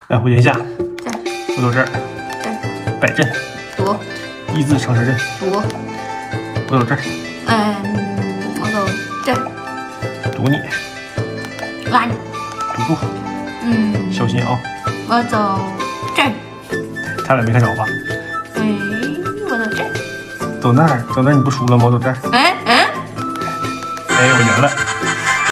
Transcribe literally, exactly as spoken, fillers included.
来回点一下， 这我走这儿， 这摆阵， 躲一字长蛇阵， 躲， 我走这儿， 嗯，我走这， 堵你， 拉你， 堵住， 嗯， 小心啊！ 我走这儿， 他俩没看着吧？ 哎，我走这儿， 走那儿，走那儿你不输了吗？我走这儿， 嗯嗯。 哎，我赢了。